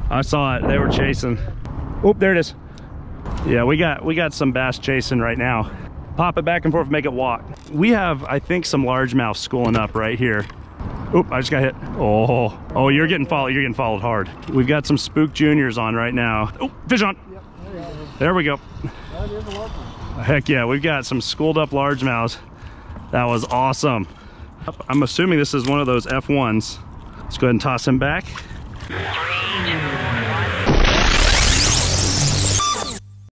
I saw it. They were chasing. Oh, there it is. Yeah, we got some bass chasing right now. Pop it back and forth, make it walk. We have, I think, some largemouth schooling up right here. Oop, I just got hit. Oh, you're getting followed. You're getting followed hard. We've got some spook juniors on right now. Oh, fish on. Yep, there we go. That is a large one. Heck yeah, we've got some schooled up largemouths. That was awesome. I'm assuming this is one of those F1s. Let's go ahead and toss him back.